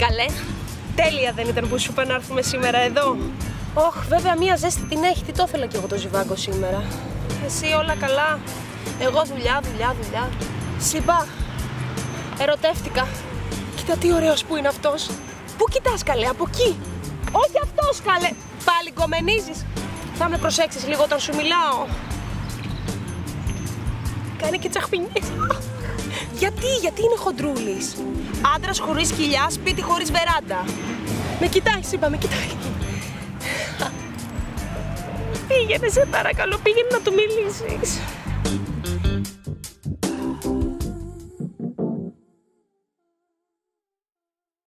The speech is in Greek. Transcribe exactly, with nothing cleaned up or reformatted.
Καλέ, τέλεια δεν ήταν που σου είπα να έρθουμε σήμερα εδώ? Όχ, βέβαια μία ζέστη την έχει, τι το ήθελα κι εγώ το ζιβάγκο σήμερα. Εσύ όλα καλά? Εγώ δουλειά, δουλειά, δουλειά. Συμπά, ερωτεύτηκα. Κοίτα τι ωραίος που είναι αυτός. Πού κοιτάς καλέ, από εκεί? Όχι αυτός καλέ, πάλι κομμενίζεις. Θα με προσέξεις λίγο όταν σου μιλάω. Κάνει και τσαχπινιές. Γιατί, γιατί είναι χοντρούλης? Άντρας χωρίς κοιλιά, σπίτι χωρίς βεράντα. Με κοιτάει, είπα, με κοιτάει. Πήγαινε, σε παρακαλώ, πήγαινε να του μιλήσεις.